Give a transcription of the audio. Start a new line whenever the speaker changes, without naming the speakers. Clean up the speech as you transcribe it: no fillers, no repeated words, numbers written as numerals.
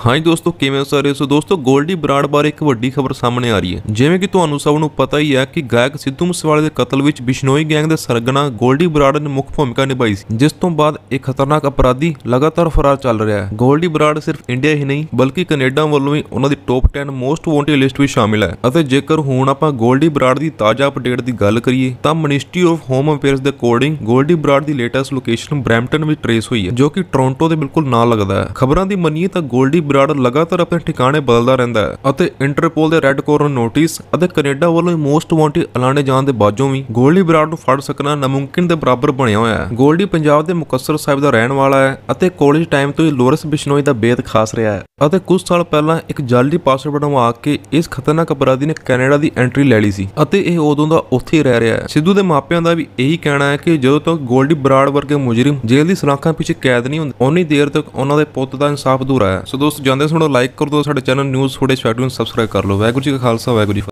हाँ जी दोस्तों, किवें सारे सो दोस्तों गोल्डी बराड़ बारे एक वड्डी खबर सामने आ रही है। जिवें कि तुहानू सब नू पता ही है कि गायक सिद्धू मूसेवाले दे कतल विच बिश्नोई गैंग दे सरगना गोल्डी बराड़ ने मुख्य भूमिका निभाई सी, जिस तो बाद एक खतरनाक अपराधी लगातार फरार चल रहा है। गोल्डी बराड़ सिर्फ इंडिया ही नहीं बल्कि कनेडा वालों भी उन्हां दी टॉप 10 मोस्ट वांटेड लिस्ट में शामिल है। अते जेकर हुण आपां गोल्डी बराड़ दी ताजा अपडेट की गल करिए तां मिनिस्ट्री ऑफ होम अफेयर्स दे अकॉर्डिंग गोल्डी बराड़ दी लेटेस्ट लोकेशन ब्रैम्पटन में ट्रेस हुई है, जो कि टोरंटो दे बिल्कुल नाल लगदा है। खबरां दी मन्नीए तां गोल्डी बराड़ लगातार अपने ठिकाने बदलता रहता है अते इंटरपोल दे रेड कॉर्नर नोटिस अते कनेडा वालों मोस्ट वांटेड ऐलाने जाण दे बावजूद भी गोल्डी बराड़ नूं फड़ सकना नामुमकिन दे बराबर बनया होया है। गोल्डी पंजाब दे मुकत्सर साहिब दा रहण वाला है अते कॉलेज टाइम तो ही लॉरेंस बिश्नोई दा बेद खास रहा है अते कुछ साल पहला एक जाली पासवर्ड बनवा के इस खतरनाक अपराधी ने कनेडा दी एंट्री ले ली सी अते इह उदों दा उत्थे ही रह रहा है। सिद्धू दे मापियां दा भी यही कहना है कि जदों तक गोल्डी बराड़ वर्गे मुजरिम जेल दी सलाखां पिछे कैद नहीं हुंदे उन्नी देर तक उन्हां दे पुੱਤ दा इंसाफ अधूरा है। सो दोस्त जांदे सुणो लाइक कर दो, साडे चैनल न्यूज़ फुटेज फैक्ट नूं सबसक्राइब कर लो। वाहिगुरू जी का खालसा वाहिगुरू जी।